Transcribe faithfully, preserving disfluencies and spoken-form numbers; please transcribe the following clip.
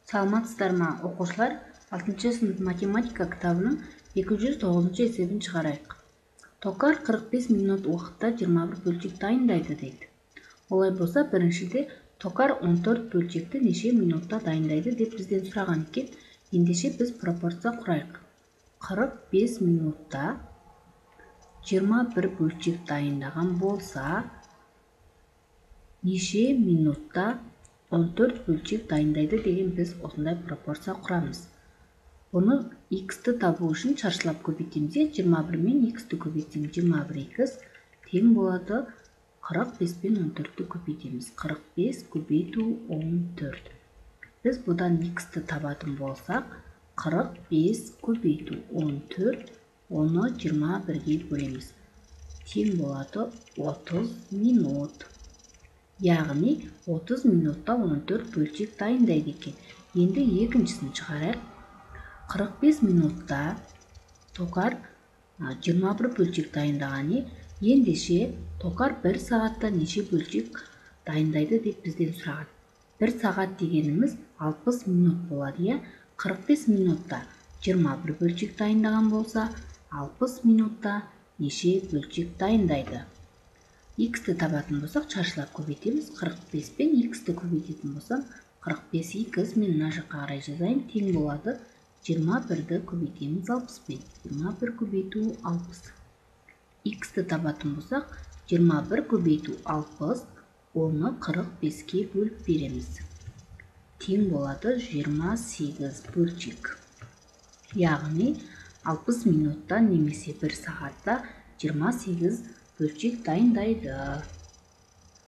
Саламатсыздар ма, окуучулар? алтынчы сынып математика китабынын эки жүз тогузунчу эсебин чыгарайык. Токар кырк беш минут убакытта жыйырма бир бөлчек дайындайды дейт. Олай болса, биринчиде токар он төрт бөлчекти нече минутта дайындайды деп бизден сураган экен. Ендеше биз пропорция курайык. кырк беш минутта жыйырма бир бөлчек дайындаган болса, нече минутта он төрт бөлчек дайындайды деген биз осындай пропорция курамыз. Буну x'ти табуу үчүн чарчылап көбөйтөбүз. жыйырма бир менен x'ти көбөйтсөң жыйырма бир x тең болот кырк беш менен он төрттү көбөйтөбүз. кырк беш көбөйтүү он төрт. Биз будан x'ти табатын болсак, кырк беш көбөйтүү он төрт оны жыйырма бирге бөлөбүз. Тең болот отуз минут. Яғни отуз минутта он төрт бөлчек дайындайды экен. Енді екіншісін чыгарайык. кырк беш минутта токар жыйырма бир бөлчек дайындаганы, ендеше токар бир саатта нече бөлчек дайындайды деп бизден сураган. бир саат дегенimiz алпыс минут болот, э? кырк беш минутта жыйырма бир бөлчек дайындаган болса, алпыс минутта нече бөлчек дайындайды? x'ти табатын болсак, чарчылап көбөйтөбүз. кырк беш менен x'ти көбөйтөтүн болсам, кырк беш x мен мына жака карай жазайын, тең болот жыйырма бирди көбөйтөбүз алпыс менен. жыйырма бир көбөйтүү алпыс. x'ти табатын болсак, жыйырма бир көбөйтүү алпыс, оны кырк бешке бөлүп беребиз. Тең болот жыйырма сегиз бөлчек. Яғни алпыс минутта немесе бир саатта жыйырма сегиз бөлчек дайындайды.